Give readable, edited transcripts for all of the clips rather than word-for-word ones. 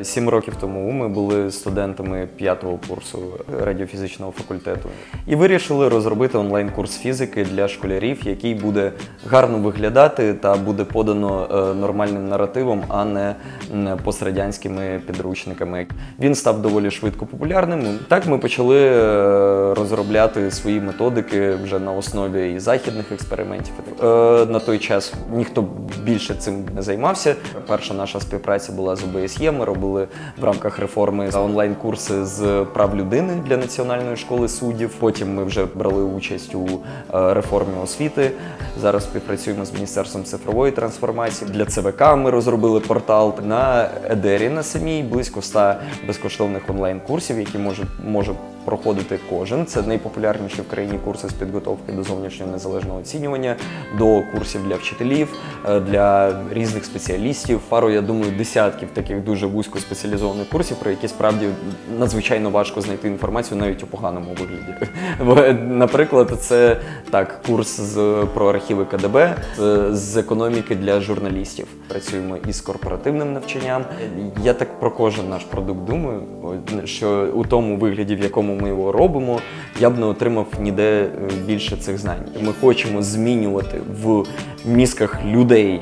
7 років тому ми були студентами 5-го курсу радіофізичного факультету і вирішили розробити онлайн-курс фізики для школярів, який буде гарно виглядати та буде подано нормальним наративом, а не пострадянськими підручниками. Він став доволі швидко популярним. Так ми почали розробляти свої методики вже на основі і західних експериментів. На той час ніхто більше цим не займався. Перша наша співпраця була з ОБСЄ. Ми робили в рамках реформи онлайн-курси з прав людини для Національної школи суддів. Потім ми вже брали участь у реформі освіти. Зараз співпрацюємо з Міністерством цифрової трансформації. Для ЦВК ми розробили портал. На Едері на самій близько 100 безкоштовних онлайн-курсів, які може проходити кожен. Це найпопулярніші в країні курси з підготовки до зовнішнього незалежного оцінювання, до курсів для вчителів, для різних спеціалістів. Пару, я думаю, десятків таких дуже вузькоспеціалізованих курсів, про які справді надзвичайно важко знайти інформацію навіть у поганому вигляді. Наприклад, це так, курс про архіви КДБ, з економіки для журналістів. Працюємо із корпоративним навчанням. Я так про кожен наш продукт думаю, що у тому вигляді, в якому ми його робимо, я б не отримав ніде більше цих знань. Ми хочемо змінювати в мізках людей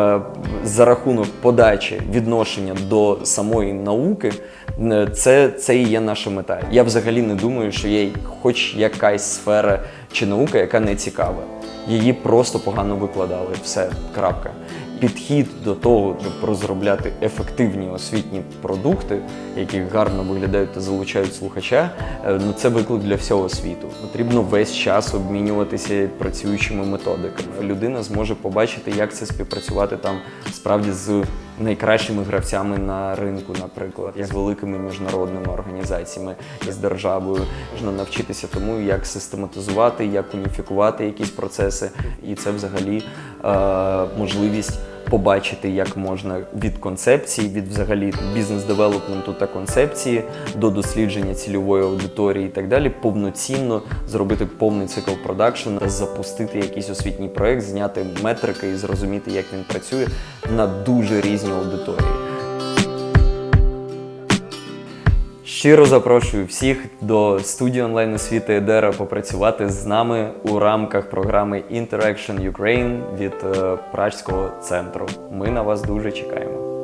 за рахунок подачі відношення до самої науки. Це і є наша мета. Я взагалі не думаю, що є хоч якась сфера чи наука, яка не цікава. Її просто погано викладали. Все, крапка. Підхід до того, щоб розробляти ефективні освітні продукти, які гарно виглядають та залучають слухача, це виклик для всього світу. Потрібно весь час обмінюватися працюючими методиками. Людина зможе побачити, як це співпрацювати там справді з найкращими гравцями на ринку, наприклад, з великими міжнародними організаціями, з державою. Можна навчитися тому, як систематизувати, як уніфікувати якісь процеси. І це взагалі можливість побачити, як можна від концепції, від взагалі бізнес-девелопменту та концепції до дослідження цільової аудиторії і так далі, повноцінно зробити повний цикл продакшн, запустити якийсь освітній проєкт, зняти метрики і зрозуміти, як він працює на дуже різні аудиторії. Щиро запрошую всіх до студії онлайн-освіти Едера попрацювати з нами у рамках програми Interaction Ukraine від Пражського центру. Ми на вас дуже чекаємо.